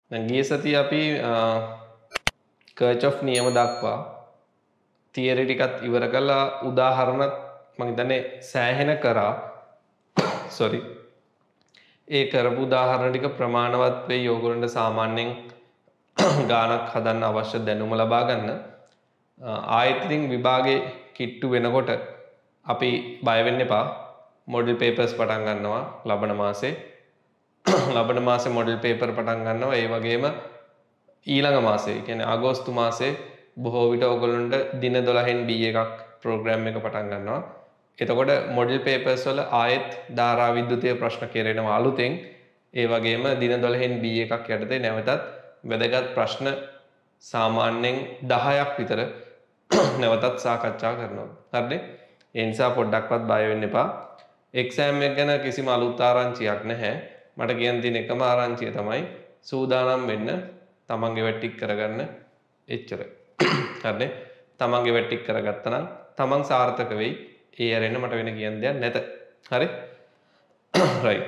දැන් ගිය සතියේ අපි කර්චොෆ් නියම දක්වා තියරි ටිකත් ඉවර කළා උදාහරණත් මම හිතන්නේ සෑහෙන කරා sorry ඒ කරපු උදාහරණ ටික ප්‍රමාණවත් වෙයි ඕගොල්ලන්ට සාමාන්‍යයෙන් ගානක් හදන්න අවශ්‍ය දැනුම ලබා ගන්න ආයෙත් ඉතින් විභාගේ කිට්ටු වෙනකොට අපි බය වෙන්න එපා මොඩල් පේපර්ස් පටන් ගන්නවා ලබන මාසේ මොඩල් පේපර් පටන් ගන්නවා ඒ වගේම ඊළඟ මාසේ කියන්නේ අගෝස්තු මාසේ බොහෝ විට ඔයගොල්ලන්ට දින 12න් B එකක් ප්‍රෝග්‍රෑම් එක පටන් ගන්නවා. එතකොට මොඩල් පේපර්ස් වල ආයෙත් ධාරා විද්‍යුතීය ප්‍රශ්න කෙරෙනවා අලුතෙන්. ඒ වගේම දින 12න් B එකක් යටතේ නැවතත් වැදගත් ප්‍රශ්න සාමාන්‍යයෙන් 10ක් විතර නැවතත් සාකච්ඡා කරනවා. හරිද? ඒ නිසා පොඩ්ඩක්වත් බය වෙන්න එපා. එක්සෑම් එක ගැන කිසිම අලුත් ආරංචියක් නැහැ. මට කියන්න තියෙන එකම ආරංචිය තමයි සූදානම් වෙන්න තමන්ගේ වැටික් කරගන්න එච්චරයි. හරිනේ? තමන්ගේ වැටික් කරගත්තා නම් තමන් සාර්ථක වෙයි. ඒ ඇරෙන්න මට වෙන කියන්න දෙයක් නැත. හරි? right.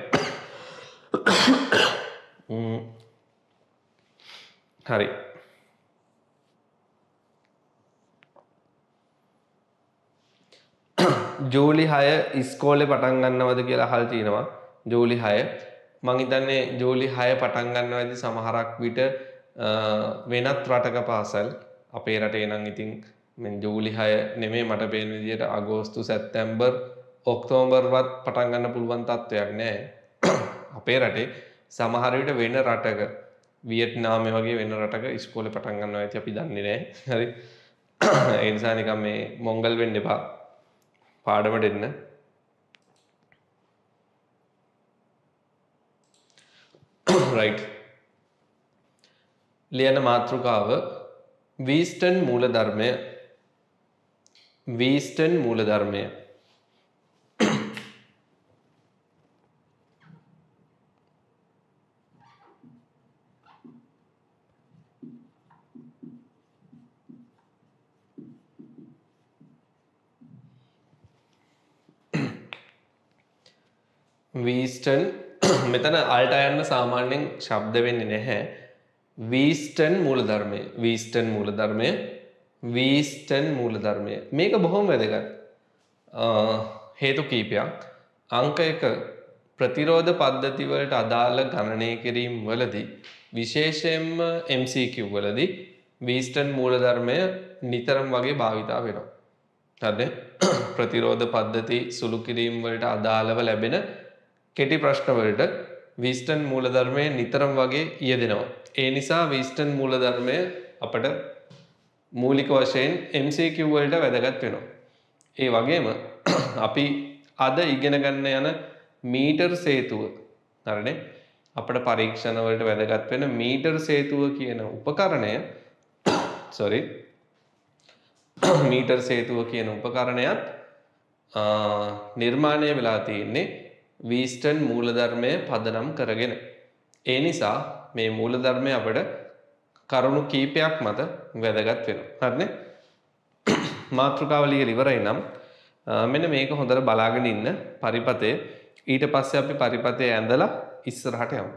හරි. ජූලි 6 ඉස්කෝලේ පටන් ගන්නවද කියලා අහලා තිනවා. ජූලි 6 මං හිතන්නේ ජූලි 6 පටන් ගන්නවද සමහරක් විට වෙනත් රටක පාසල් අපේ රටේ නම් ඉතින් මම ජූලි 6 නෙමෙයි මට පේන විදිහට අගෝස්තු සැප්තැම්බර් ඔක්තෝබර්වත් පටන් ගන්න පුළුවන් තත්ත්වයක් නෑ අපේ රටේ සමහර විට වෙන රටක වියට්නාම් වගේ වෙන රටක ඉස්කෝලේ පටන් ගන්නවා ඇති අපි දන්නේ නෑ හරි ඒ නිසා නිකන් මේ මොංගල් වෙන්න එපා පාඩමට එන්න right ලියන මාතෘකාව වීස්ටන් මූලධර්මය වීස්ටන් මූලධර්මය වීස්ටන් මෙතන අල්ට යන්න සාමාන්‍යයෙන් ශබ්ද වෙන්නේ නැහැ වීස්ටන් මූලධර්මය වීස්ටන් මූලධර්මය වීස්ටන් මූලධර්මය මේක බොහොම වැදගත් හේතු කීපයක් අංක 1 ප්‍රතිරෝධ පද්ධති වලට අදාළ ගණනය කිරීම වලදී විශේෂයෙන්ම MCQ වලදී වීස්ටන් මූලධර්මය නිතරම වගේ භාවිතා වෙනවා හරිද ප්‍රතිරෝධ පද්ධති සුළු කිරීම වලට අදාළව ලැබෙන කෙටි ප්‍රශ්න වලට වීස්ටන් මූලධර්මය නිතරම වගේ යෙදෙනවා. ඒ නිසා වීස්ටන් මූලධර්මය අපට මූලික වශයෙන් MCQ වලට වැදගත් වෙනවා. ඒ වගේම අපි අද ඉගෙන ගන්න යන මීටර් සේතුව හරිනේ අපේ පරීක්ෂණ වලට වැදගත් වෙන මීටර් සේතුව කියන උපකරණය මීටර් සේතුව කියන උපකරණයත් නිර්මාණය වෙලා තියෙන්නේ වීස්ටන් මූලධර්මය පදනම් කරගෙන. ඒ නිසා මේ මූලධර්මය අපට කරුණු කීපයක් මත වැදගත් වෙනවා. හරිනේ? මාතෘකාව ලියලා ඉවරයි නම් මෙන්න මේක හොඳට බලාගෙන ඉන්න පරිපතය. ඊට පස්සේ අපි පරිපතය ඇඳලා ඉස්සරහට යමු.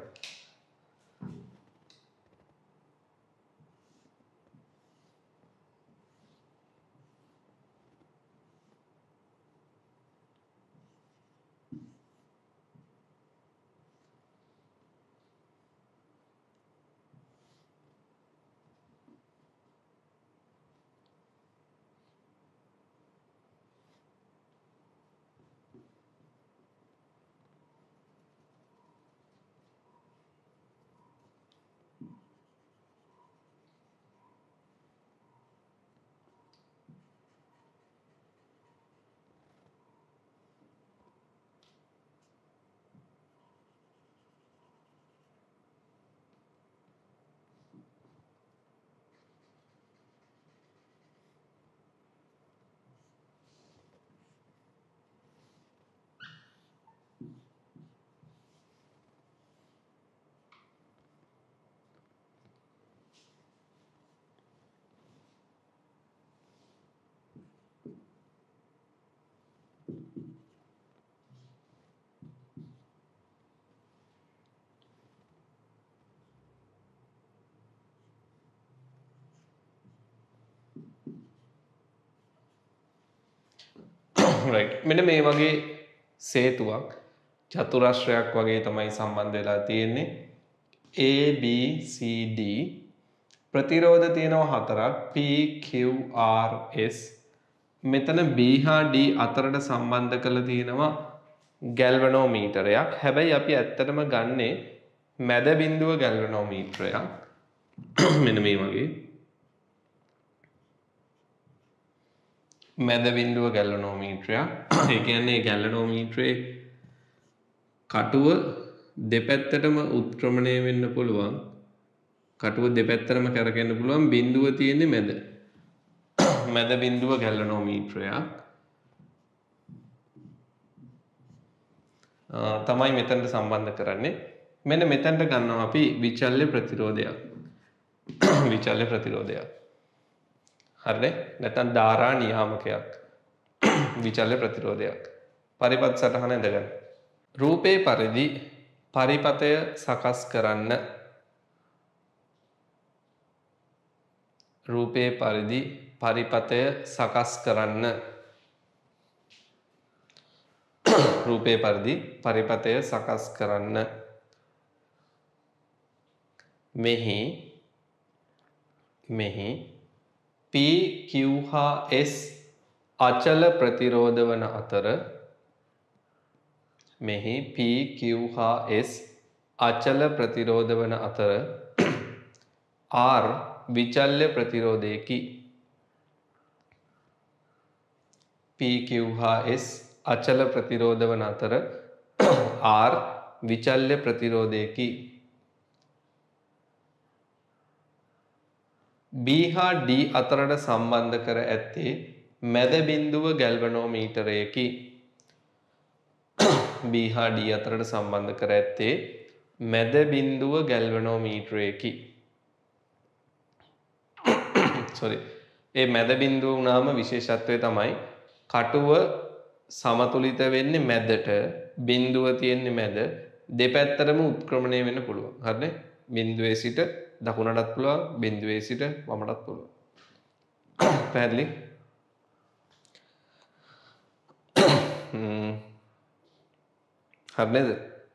right මෙන්න මේ වගේ සේතුවක් චතුරස්‍රයක් වගේ තමයි සම්බන්ධ වෙලා තියෙන්නේ A B C D ප්‍රතිරෝධ තියෙනවා හතරක් P Q R S මෙතන B හා D අතරට සම්බන්ධ කරලා තියෙනවා ගැල්වනෝමීටරයක්. හැබැයි අපි ඇත්තටම ගන්නේ මැද බිඳුව ගැල්වනෝමීටරයක්. මෙන්න මේ වගේ මැද බිඳුව ගැල්වනෝමීටරයක්. ඒ කියන්නේ ගැල්වනෝමීටරේ කටුව දෙපැත්තටම උත්ක්‍රමණය වෙන්න පුළුවන්. කටුව දෙපැත්තටම කරකෙන්න පුළුවන් බිඳුව තියෙන්නේ මැද. මැද බිඳුව ගැල්වනෝමීටරයක්. තමයි මෙතනට සම්බන්ධ කරන්නේ. මෙන්න මෙතනට ගන්නවා අපි විචල්්‍ය ප්‍රතිරෝධයක්. විචල්්‍ය ප්‍රතිරෝධයක්. හරිනේ? නැත්නම් ධාරා නියාමකයක්. විචල්්‍ය ප්‍රතිරෝධයක්. පරිපත් සටහන ඇඳගන්න. රූපේ පරිදි පරිපතය සකස් කරන්න. රූපේ පරිදි පරිපතය සකස් කරන්න. රූපේ පරිදි පරිපතය සකස් කරන්න. මෙහි P Q හා S අචල ප්‍රතිරෝධ වන අතර මෙහි P Q හා S අචල ප්‍රතිරෝධ වන අතර R විචල්්‍ය ප්‍රතිරෝධයකි. P Q හා S අචල ප්‍රතිරෝධ වන අතර R විචල්්‍ය ප්‍රතිරෝධයකි. B හා D අතරට සම්බන්ධ කර ඇත්තේ මැද බිඳුව ගැල්වනෝමීටරයකි. B හා D අතරට සම්බන්ධ කර ඇත්තේ මැද බිඳුව ගැල්වනෝමීටරයකි. sorry. ඒ මැද බිඳුව වුණාම විශේෂත්වය තමයි කටුව සමතුලිත වෙන්නේ මැදට, බිඳුව තියෙන්නේ මැද, දෙපැත්තටම උත්ක්‍රමණය වෙන්න පුළුවන්. හරිනේ? බිඳුවේ සිට දකුණටත් පුළුවන්, බිඳුවේ සිට වමටත් පුළුවන්. පැහැදිලි? හරි නේද?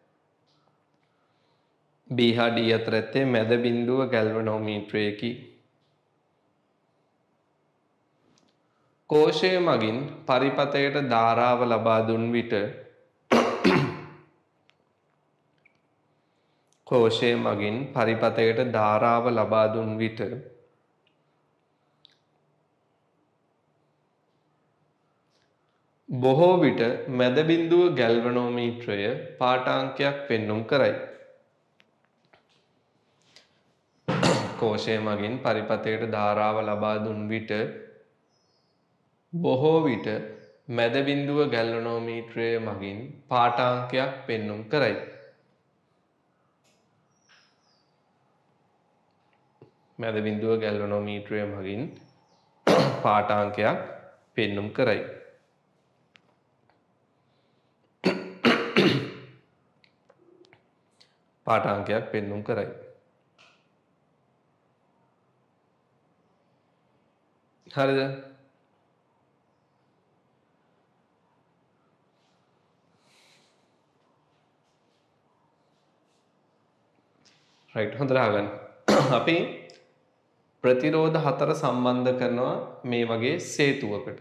B හා D අතර ඇත්තේ මැද බිඳුව ගැල්වනෝමීටරයකි. කෝෂය මගින් පරිපතයට ධාරාව ලබා දුන් විට කෝෂය මගින් පරිපතයට ධාරාව ලබා දුන් විට බොහෝ විට මැද බිඳුව ගැල්වනෝමීටරය පාඨාංකයක් පෙන්눔 කරයි. කෝෂය මගින් පරිපතයට ධාරාව ලබා දුන් විට බොහෝ විට මැද බිඳුව ගැල්වනෝමීටරය මගින් පාඨාංකයක් පෙන්눔 කරයි. මැද බිඳුව ගැල්වනෝමීටරය මගින් පාඨාංකයක් පෙන්눔 කරයි. පාඨාංකයක් පෙන්눔 කරයි. හරිද? right හොඳට අහගන්න. අපි ප්‍රතිරෝධ හතර සම්බන්ධ කරනවා මේ වගේ සේතුවකට.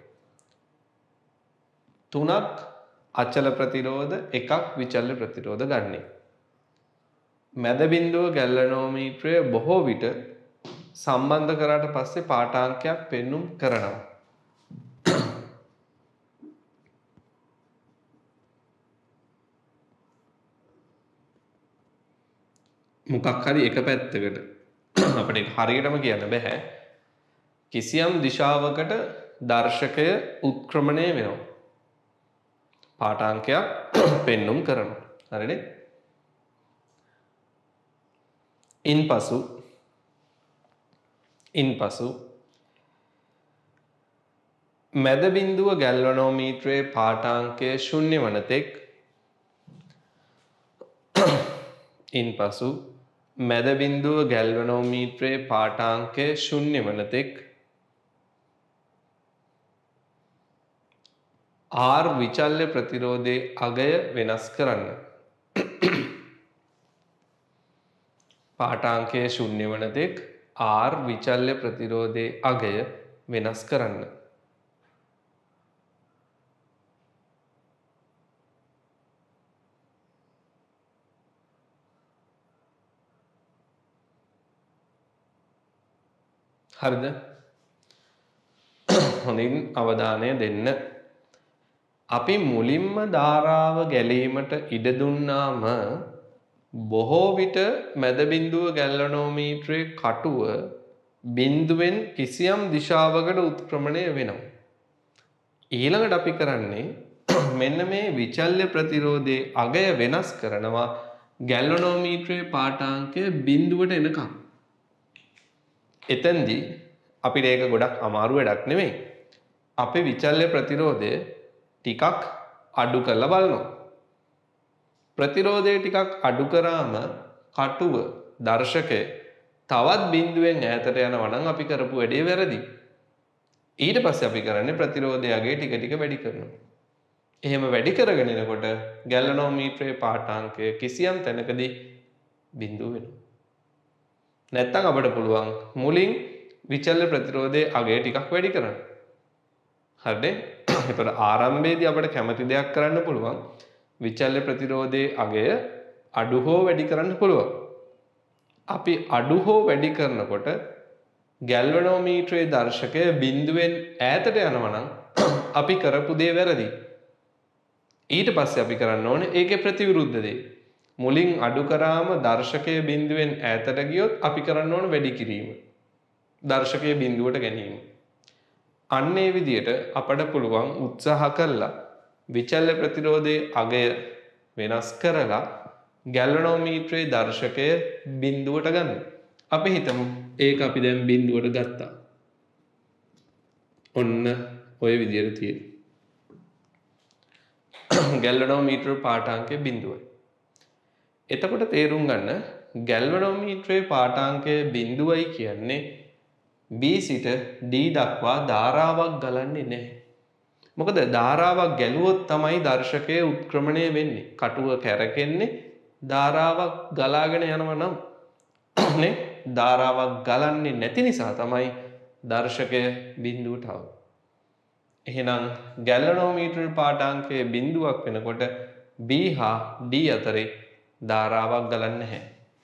3ක් අචල ප්‍රතිරෝධ, 1ක් විචල්්‍ය ප්‍රතිරෝධ ගන්නේ. මැද බිඳුව ගැල්වනෝමීටරය බොහෝ විට සම්බන්ධ කරාට පස්සේ පාඨාංකයක් පෙන්눔 කරනවා. මොකක් හරි එක පැත්තකට අපිට හරියටම කියන්න බෑ. කිසියම් දිශාවකට දර්ශකය උත්ක්‍රමණය වෙනවා. පාඨාංකයක් පෙන්눔 කරනවා. හරිනේ? ඉන්පසු මැද බිඳුව ගැල්වනෝමීටරයේ පාඨාංකය ශුන්‍ය වන තෙක් ඉන්පසු මැද බිඳුව ගැල්වනෝමීටරයේ පාඨාංකය ශුන්‍ය වන තෙක් R විචල්්‍ය ප්‍රතිරෝධයේ අගය වෙනස් කරන්න. පාඨාංකයේ ශුන්‍ය වන තෙක් R විචල්්‍ය ප්‍රතිරෝධයේ අගය වෙනස් කරන්න. හරිද? හොඳින් අවධානය දෙන්න. අපි මුලින්ම ධාරාව ගැලීමට ඉඩ දුන්නාම බොහෝ විට මැද බිඳුව ගැල්වනෝමීටරයේ කටුව බිඳුවෙන් කිසියම් දිශාවකට උත්ක්‍රමණය වෙනවා. ඊළඟට අපි කරන්නේ මෙන්න මේ විචල්්‍ය ප්‍රතිරෝධයේ අගය වෙනස් කරනවා ගැල්වනෝමීටරයේ පාඨාංකය බිඳුවට එනකම්. එතෙන්දී අපිට ඒක ගොඩක් අමාරු වැඩක් නෙමෙයි. අපේ විචල්්‍ය ප්‍රතිරෝධය ටිකක් අඩු කරලා බලනවා. ප්‍රතිරෝධය ටිකක් අඩු කරාම කටුව දර්ශකය තවත් බිඳුවෙන් ඈතට යනවා නම් අපි කරපු වැඩේ වැරදි. ඊට පස්සේ අපි කරන්නේ ප්‍රතිරෝධය අගය ටික ටික වැඩි කරනවා. එහෙම වැඩි කරගෙන යනකොට ගැල්වනෝමීටරයේ පාඨාංකය කිසියම් තැනකදී බිඳුව වෙනවා. නැත්තම් අපිට පුළුවන් මුලින් විචල්්‍ය ප්‍රතිරෝධයේ අගය ටිකක් වැඩි කරන්න. හරිද? ඒතර ආරම්භයේදී අපිට කැමති දෙයක් කරන්න පුළුවන්. විචල්්‍ය ප්‍රතිරෝධයේ අගය අඩු හෝ වැඩි කරන්න පුළුවන්. අපි අඩු හෝ වැඩි කරනකොට ගැල්වනෝමීටරයේ දර්ශකය බිඳුවෙන් ඈතට යනවා නම් අපි කරපු දේ වැරදි. ඊට පස්සේ අපි කරන්න ඕනේ ඒකේ ප්‍රතිවිරුද්ධ දේ. මුලින් අඩු කරාම දර්ශකයේ බිඳුවෙන් ඈතට ගියොත් අපි කරන්න ඕන වැඩි කිරීම. දර්ශකයේ බිඳුවට ගැනීම. අන්න ඒ විදිහට අපට පුළුවන් උත්සාහ කළා විචල්්‍ය ප්‍රතිරෝධයේ අගය වෙනස් කරලා ගැල්වනෝමීටරයේ දර්ශකය බිඳුවට ගන්න. අපි හිතමු ඒක අපි දැන් බිඳුවට ගත්තා. ඔන්න ඔය විදිහට තියෙනවා. ගැල්වනෝමීටර පාඨාංකය බිඳුවයි. එතකොට තේරුම් ගන්න ගැල්වනෝමීටරයේ පාඨාංකය බිඳුවයි කියන්නේ B සිට D දක්වා ධාරාවක් ගලන්නේ නැහැ. මොකද ධාරාවක් ගැලුවොත් තමයි දර්ශකයේ උත්ක්‍රමණය වෙන්නේ. කටුව කැරකෙන්නේ ධාරාවක් ගලාගෙන යනවා නම් නේ ධාරාවක් ගලන්නේ නැති නිසා තමයි දර්ශකය බිඳුවට ආවේ. එහෙනම් ගැල්වනෝමීටර පාඨාංකයේ බිඳුවක් වෙනකොට B හා D අතරේ ධාරාවක් ගලන්නේ නැහැ.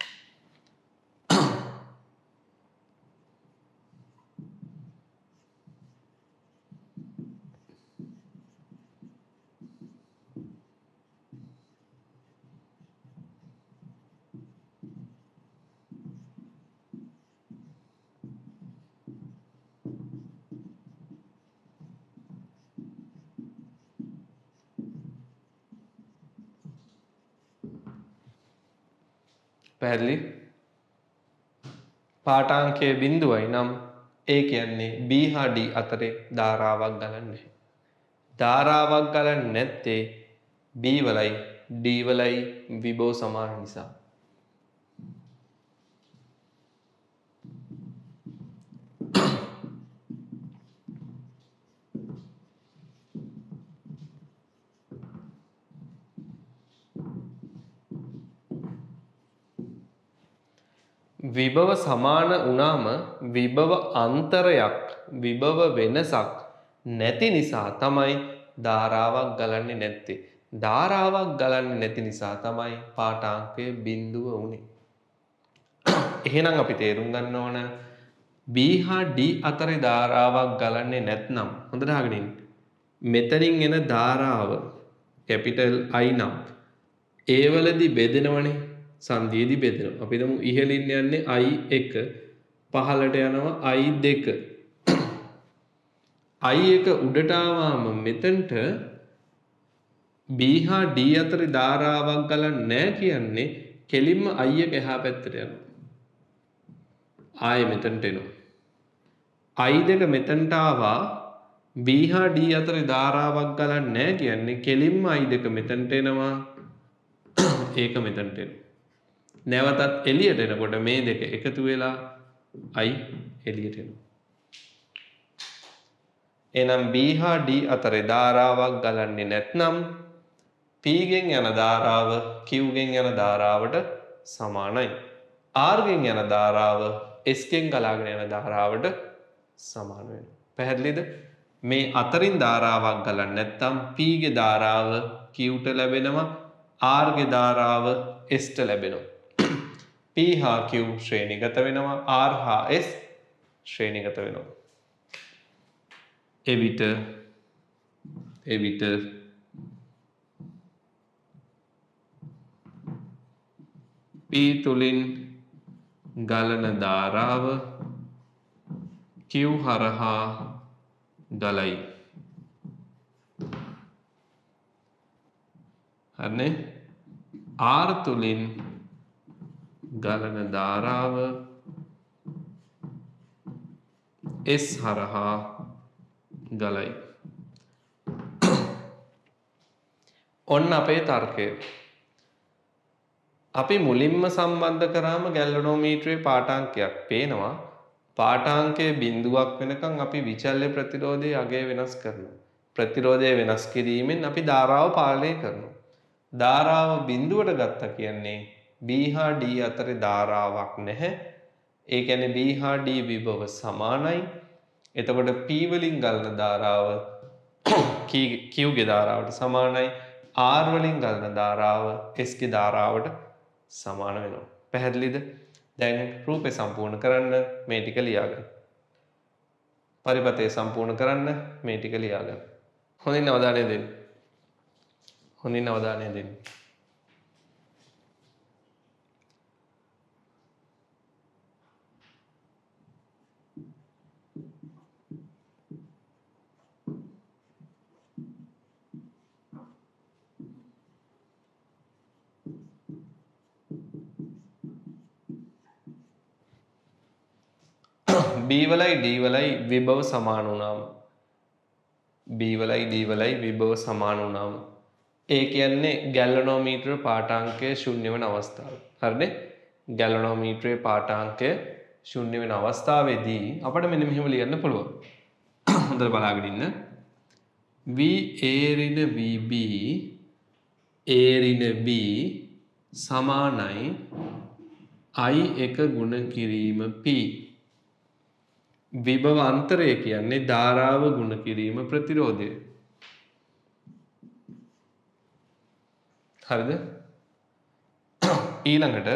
පැහැදිලි? පාඨාංකයේ බිඳුවයි නම් ඒ කියන්නේ B හා D අතරේ ධාරාවක් ගලන්නේ නැහැ. ධාරාවක් ගලන්නේ නැත්තේ B වලයි D වලයි විභව සමාන නිසා. විභව සමාන වුණාම විභව අන්තරයක් විභව වෙනසක් නැති නිසා තමයි ධාරාවක් ගලන්නේ නැත්තේ. ධාරාවක් ගලන්නේ නැති නිසා තමයි පාඨාංකය බිඳුව වුනේ. එහෙනම් අපි තේරුම් ගන්න ඕන B හා D අතරේ ධාරාවක් ගලන්නේ නැත්නම් හොඳට අහගෙන ඉන්න. මෙතනින් එන ධාරාව කැපිටල් I නම් ඒ වලදී බෙදෙනවනේ. සංදියේදී බෙදෙනවා. අපි හිතමු ඉහළින් යන්නේ I1 පහළට යනවා I2. I1 උඩට ආවම මෙතනට B හා D අතරේ ධාරාවක් ගලන්නේ නැහැ කියන්නේ කෙලින්ම I1 එහා පැත්තට යනවා. ආයෙ මෙතනට එනවා. I2 මෙතනට ආවා B හා D අතරේ ධාරාවක් ගලන්නේ නැහැ කියන්නේ කෙලින්ම I2 මෙතනට එනවා. ඒක මෙතනට එනවා. නැවතත් එළියට එනකොට මේ දෙක එකතු වෙලා I එළියට එනවා. එහෙනම් B හා D අතරේ ධාරාවක් ගලන්නේ නැත්නම් P ගෙන් යන ධාරාව Q ගෙන් යන ධාරාවට සමානයි. R ගෙන් යන ධාරාව S ගෙන් ගලාගෙන යන ධාරාවට සමාන වෙනවා. පැහැදිලිද? මේ අතරින් ධාරාවක් ගලන්නේ නැත්නම් P ගේ ධාරාව Q ට ලැබෙනවා, R ගේ ධාරාව S ට ලැබෙනවා. P හා Q ශ්‍රේණිගත වෙනවා, R හා S ශ්‍රේණිගත වෙනවා. එවිට P තුලින් ගලන ධාරාව Q හරහා ගලයි. හරිනේ? R තුලින් ගලන ධාරාව S හරහා ගලයි. ඔන්න අපේ තර්කය. අපි මුලින්ම සම්බන්ධ කරාම ගැල්වනෝමීටරයේ පාඨාංකයක් පේනවා. පාඨාංකයේ බිඳුවක් වෙනකන් අපි විචල්්‍ය ප්‍රතිරෝධයේ අගය වෙනස් කරනවා. ප්‍රතිරෝධය වෙනස් කිරීමෙන් අපි ධාරාව පාලනය කරනවා. ධාරාව බිඳුවට ගත්තා කියන්නේ B හා D අතරේ ධාරාවක් නැහැ. ඒ කියන්නේ B හා D විභව සමානයි. එතකොට P වලින් ගලන ධාරාව Q ගේ ධාරාවට සමානයි. R වලින් ගලන ධාරාව S ගේ ධාරාවට සමාන වෙනවා. පැහැදිලිද? දැන් රූපේ සම්පූර්ණ කරන්න මේ ටික ලියාගන්න. පරිපතේ සම්පූර්ණ කරන්න මේ ටික ලියාගන්න. හොඳින් අවධානය දෙන්න. B වලයි D වලයි විභව සමාන වුණාම ඒ කියන්නේ ගැල්වනෝමීටර පාඨාංකය ශුන්‍ය වෙන අවස්ථාව. හරිනේ? ගැල්වනෝමීටරයේ පාඨාංකය ශුන්‍ය වෙන අවස්ථාවේදී අපිට මෙන්න මෙහෙම ලියන්න පුළුවන්. හොඳට බලාගෙන ඉන්න. V A ඍණ VB A ඍණ B සමානයි I1 ගුණ කිරීම P. විභව අන්තරය කියන්නේ ධාරාව ගුණ කිරීම ප්‍රතිරෝධය. හරිද? ඊළඟට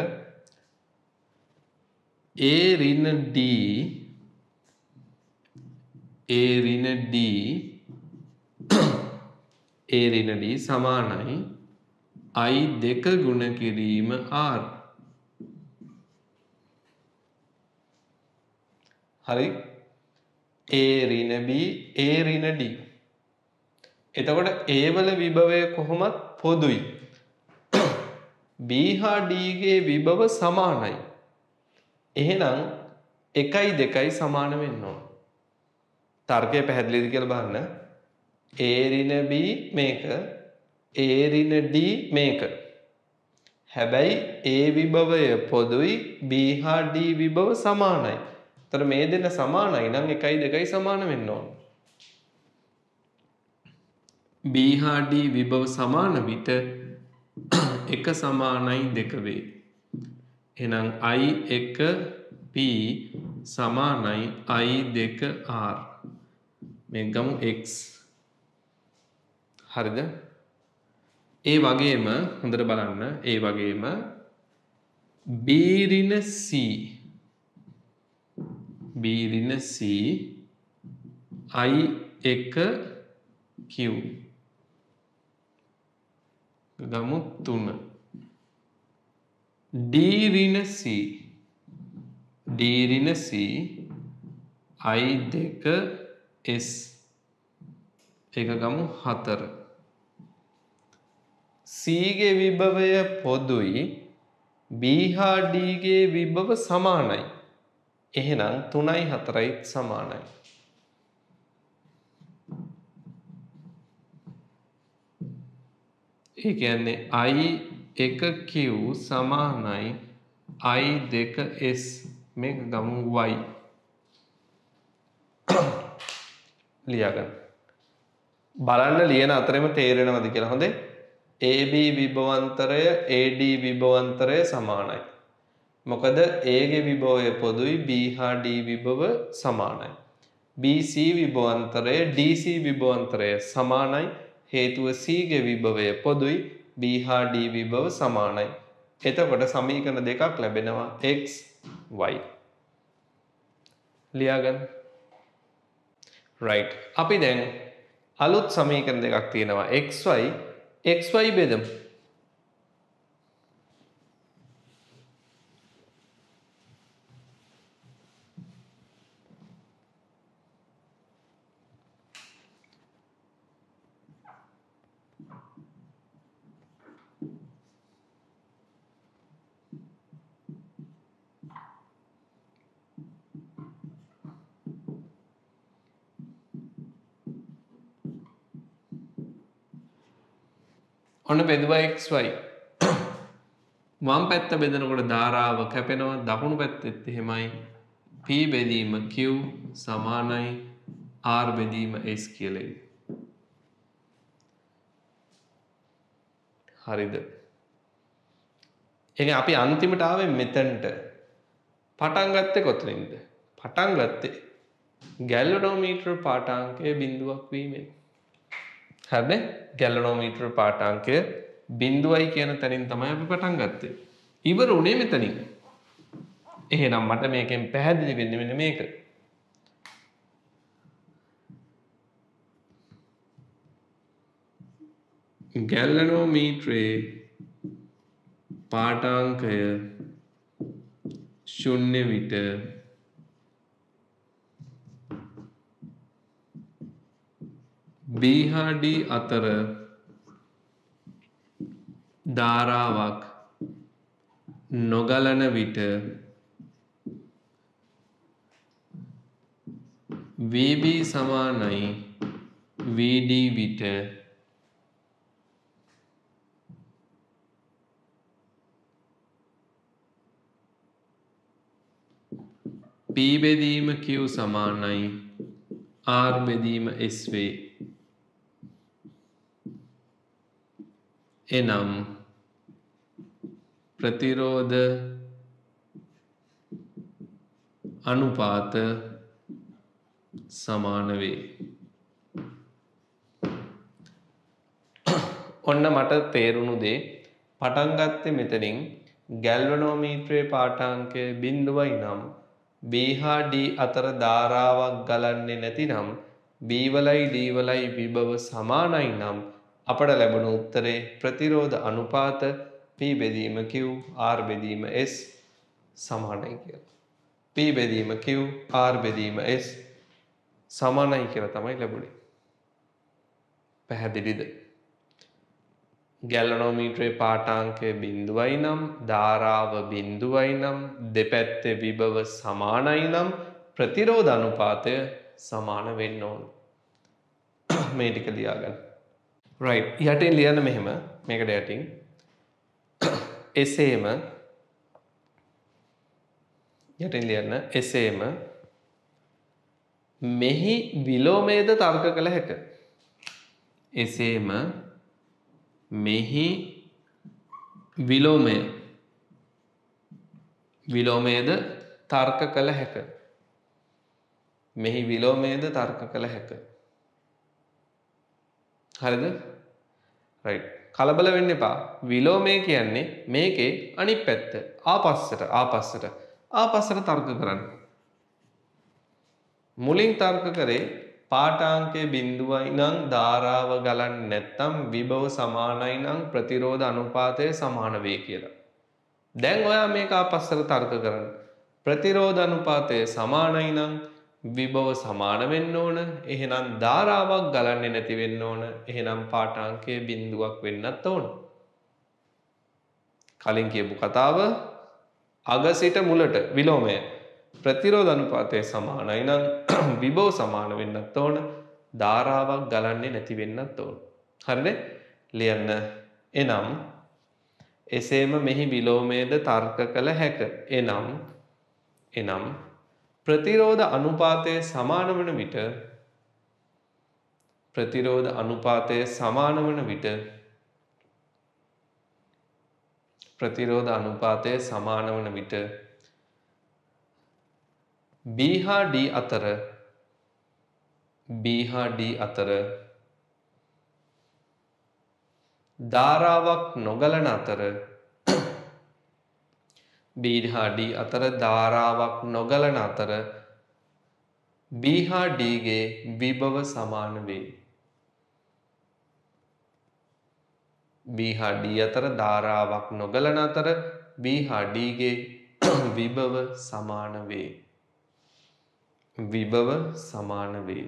A ඍණ D සමානයි I2 ගුණ කිරීම R. හරි? A ඍණ B A ඍණ D. එතකොට A වල විභවය කොහොමත් පොදුයි. B හා D ගේ විභව සමානයි. එහෙනම් 1යි 2යි සමාන වෙන්න ඕන. තර්කය පැහැදිලිද කියලා බලන්න. A ඍණ B මේක, A ඍණ D මේක. හැබැයි A විභවය පොදුයි, B හා D විභව සමානයි. තර මේ දෙන්න සමානයි නම් 1යි 2යි සමාන වෙන්න ඕන. B හා D විභව සමාන විට 1 සමානයි 2 වේ. එහෙනම් I1 P සමානයි I2 R. මේ ගමු X. හරිද? ඒ වගේම හොඳට බලන්න. ඒ වගේම B ඍණ C I1 Q ගමු 3. D ඍණ C I2 S එක ගමු 4. C ගේ විභවය පොදුයි, B හා D ගේ විභව සමානයි. එහෙනම් 3යි 4යි සමානයි. ඒ කියන්නේ I1Q සමානයි I2S මේක ගමු Y. ලියා ගන්න. බලන්න ලියන අතරෙම තේරෙනවද කියලා. හොඳේ. AB විභවාන්තරය AD විභවාන්තරය සමානයි. මොකද A ගේ විභවය පොදුයි B හා D විභව සමානයි. BC විභවාන්තරය DC විභවාන්තරය සමානයි. හේතුව C ගේ විභවය පොදුයි B හා D විභව සමානයි. එතකොට සමීකරණ දෙකක් ලැබෙනවා x y. ලියා ගන්න. right. අපි දැන් අලුත් සමීකරණ දෙකක් තියෙනවා xy බෙදමු. ඔන්න බෙදුවා xy. වම් පැත්ත බෙදනකොට ධාරාව කැපෙනවා. දකුණු පැත්තෙත් එහෙමයි. p බෙදීම q සමානයි r බෙදීම s කියලා එයි. හරිද? එහෙනම් අපි අන්තිමට ආවේ මෙතනට. පටන් ගත්තේ කොතනින්ද? පටන් ගත්තේ ගැල්වනෝමීටර පාඨාංකය බිඳුවක් වීමෙන්. හරිනේ? ගැල්වනෝමීටර පාඨාංකය බිඳුවයි කියන තැනින් තමයි අපි පටන් ගත්තේ. ඉවර උනේ මෙතනින්. එහෙනම් මට මේකෙන් පැහැදිලි වෙන්නේ මෙන්න මේක. ගැල්වනෝමීටරේ පාඨාංකය ශුන්‍ය විට B හා D අතර ධාරාවක් නොගලන විට VB සමානයි VD විට P බෙදීම Q සමානයි R බෙදීම S වේ. එනම් ප්‍රතිරෝධ අනුපාත සමාන වේ. ඔන්න මට තේරුණු දේ පටන් ගත්තේ මෙතනින් ගැල්වනෝමීටරේ පාඨාංකය බිඳුවයි නම් B හා D අතර ධාරාවක් ගලන්නේ නැතිනම් B වලයි D වලයි විභව සමානයි නම් අපට ලැබුණු උත්තරේ ප්‍රතිරෝධ අනුපාත P බෙදීම Q R බෙදීම S සමානයි කියලා. P බෙදීම Q R බෙදීම S සමානයි කියලා තමයි ලැබුණේ. පැහැදිලිද? ගැල්වනෝමීටරේ පාඨාංකය බිඳුවයි නම් ධාරාව බිඳුවයි නම් දෙපැත්තේ විභව සමානයි නම් ප්‍රතිරෝධ අනුපාතය සමාන වෙන්න ඕන. මේ ටික ලියා ගන්න. right. යටින් ලියන්න මෙහෙම මේකට යටින් එසේම යටින් ලියන්න එසේම මෙහි විලෝමයේද තර්ක කළ හැක. එසේම මෙහි විලෝමයේද තර්ක කළ හැක. මෙහි විලෝමයේද තර්ක කළ හැක. හරිද? right. කලබල වෙන්න එපා. විලෝමය කියන්නේ මේකේ අනිත් පැත්ත. ආපස්සට තර්ක කරන්න. මුලින් තර්ක කරේ පාඨාංකයේ බිඳුවයි නම් ධාරාව ගලන්නේ නැත්නම් විභව සමානයි නම් ප්‍රතිරෝධ අනුපාතය සමාන වේ කියලා. දැන් ඔයා මේක ආපස්සට තර්ක කරන්න. ප්‍රතිරෝධ අනුපාතය සමානයි නම් විභව සමාන වෙන්න ඕන. එහෙනම් ධාරාවක් ගලන්නේ නැති වෙන්න ඕන. එහෙනම් පාඨාංකයේ බිඳුවක් වෙන්නත් ඕන. කලින් කියපු කතාව අග සිට මුලට විලෝමය ප්‍රතිරෝධ අනුපාතය සමානයි නම් විභව සමාන වෙන්නත් ඕන. ධාරාවක් ගලන්නේ නැති වෙන්නත් ඕන. හරිනේ? ලියන්න. එනම් එසේම මෙහි විලෝමයේද තර්ක කළ හැක. එනම් ප්‍රතිරෝධ අනුපාතය සමාන වන විට ප්‍රතිරෝධ අනුපාතය සමාන වන විට ප්‍රතිරෝධ අනුපාතය සමාන වන විට B හා D අතර ධාරාවක් නොගලන අතර B හා D අතර ධාරාවක් නොගලන අතර B හා D ගේ විභව සමාන වේ. B හා D අතර ධාරාවක් නොගලන අතර B හා D ගේ විභව සමාන වේ. විභව සමාන වේ.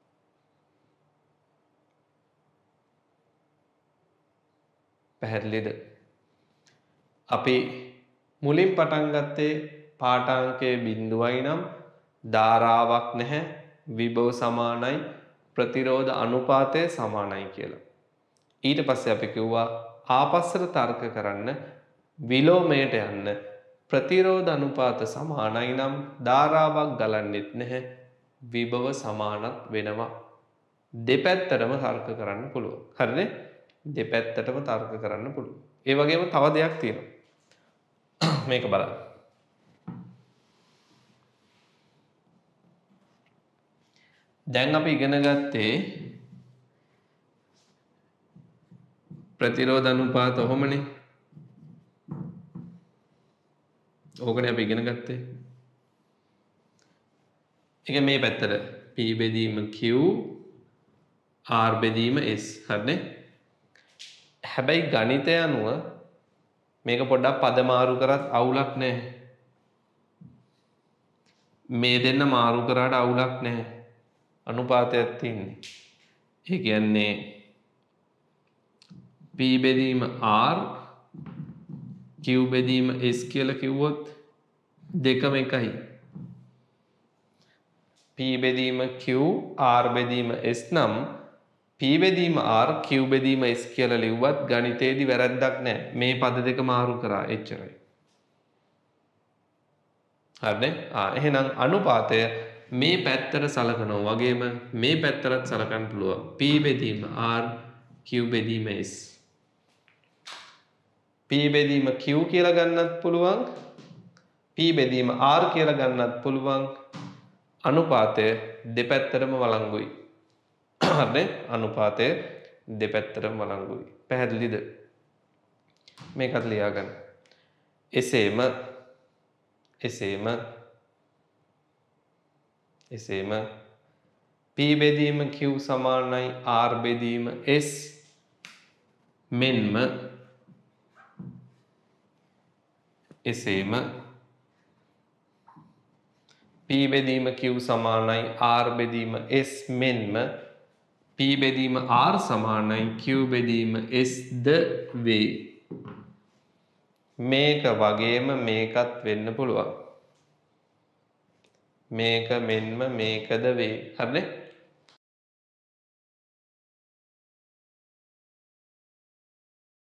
පැහැදිලිද? අපි මුලින් පටන් ගත්තේ පාඨාංකයේ බිඳුවයි නම් ධාරාවක් නැහැ, විභව සමානයි, ප්‍රතිරෝධ අනුපාතය සමානයි කියලා. ඊට පස්සේ අපි කිව්වා ආපස්සට තර්ක කරන්න, විලෝමයට යන්න. ප්‍රතිරෝධ අනුපාත සමානයි නම් ධාරාවක් ගලන්නෙත් නැහැ, විභව සමානත් වෙනවා. දෙපැත්තටම තර්ක කරන්න පුළුවන්. හරිනේ? දෙපැත්තටම තර්ක කරන්න පුළුවන්. ඒ වගේම තව දෙයක් තියෙනවා. මේක බලන්න. දැන් අපි ඉගෙන ගත්තේ ප්‍රතිරෝධ අනුපාත ඔහොමනේ. ඕකනේ අපි ඉගෙන ගත්තේ. ඒක මේ පැත්තට P බෙදීම Q R බෙදීම S. හරිනේ? හැබැයි ගණිතය අනුව මේක පොඩ්ඩක් පද මාරු කරත් අවුලක් නැහැ. මේ දෙන්න මාරු කරාට අවුලක් නැහැ. අනුපාතයක් තියෙන්නේ. ඒ කියන්නේ P බෙදීම R Q බෙදීම S කියලා කිව්වොත් දෙකම එකයි. P බෙදීම Q R බෙදීම S නම් P බෙදීම R Q බෙදීම S කියලා ලිව්වත් ගණිතයේදී වැරද්දක් නැහැ. මේ පද දෙක මාරු කරා එච්චරයි. හරිනේ? එහෙනම් අනුපාතය මේ පැත්තට සලකනවා වගේම මේ පැත්තට සලකන්න පුළුවන්. P බෙදීම R Q බෙදීම S. P බෙදීම Q කියලා ගන්නත් පුළුවන්. P බෙදීම R කියලා ගන්නත් පුළුවන්. අනුපාතය දෙපැත්තටම වළංගුයි. හරිනේ? අනුපාතය දෙපැත්තටම වළංගුයි. පැහැදිලිද? මේකත් ලියා ගන්න. එසේම P බෙදීම Q සමානයි R බෙදීම S මෙන්ම එසේම P බෙදීම Q සමානයි R බෙදීම S මෙන්ම P බෙදීම R සමානයි Q බෙදීම S ද වේ. මේක වගේම මේකත් වෙන්න පුළුවන්. මේක මෙන්ම මේකද වේ. හරිනේ?